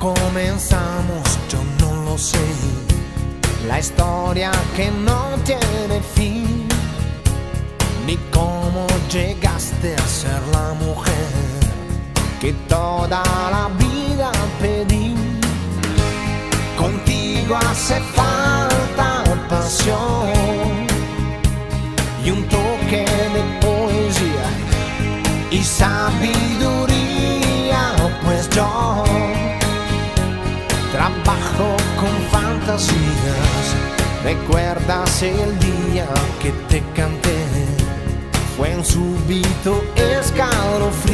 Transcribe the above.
comenzamos yo no lo sé. La historia que no tiene fin, ni cómo llegaste a ser la mujer que toda la vida pedí. Contigo hace falta pasión y un toque de poesía y sabiduría, pues yo trabajo con fantasías. ¿Recuerdas el día que te canté? Fue un súbito escalofrío.